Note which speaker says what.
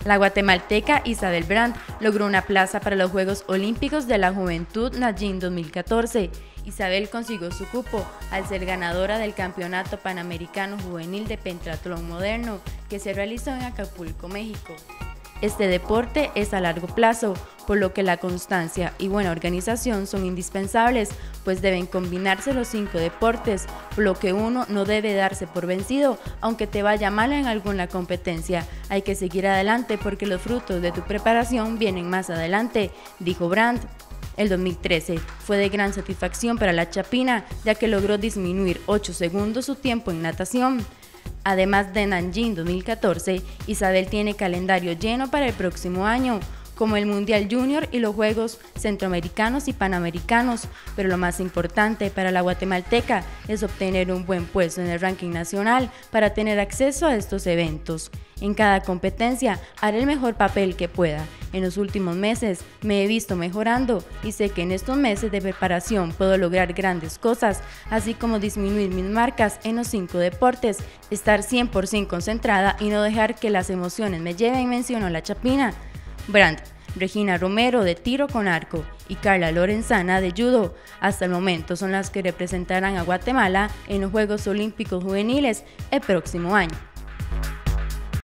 Speaker 1: La guatemalteca Isabel Brandt logró una plaza para los Juegos Olímpicos de la Juventud Nanjing 2014. Isabel consiguió su cupo al ser ganadora del Campeonato Panamericano Juvenil de Pentatlón Moderno que se realizó en Acapulco, México. Este deporte es a largo plazo, por lo que la constancia y buena organización son indispensables, pues deben combinarse los 5 deportes, por lo que uno no debe darse por vencido, aunque te vaya mal en alguna competencia. Hay que seguir adelante porque los frutos de tu preparación vienen más adelante, dijo Brandt. El 2013 fue de gran satisfacción para la chapina, ya que logró disminuir 8 segundos su tiempo en natación. Además de Nanjing 2014, Isabel tiene calendario lleno para el próximo año, como el Mundial Junior y los Juegos Centroamericanos y Panamericanos, pero lo más importante para la guatemalteca es obtener un buen puesto en el ranking nacional para tener acceso a estos eventos. En cada competencia haré el mejor papel que pueda. En los últimos meses me he visto mejorando y sé que en estos meses de preparación puedo lograr grandes cosas, así como disminuir mis marcas en los 5 deportes, estar 100% concentrada y no dejar que las emociones me lleven, mencionó la chapina. Brandt, Regina Romero de tiro con arco y Carla Lorenzana de judo, hasta el momento son las que representarán a Guatemala en los Juegos Olímpicos Juveniles el próximo año.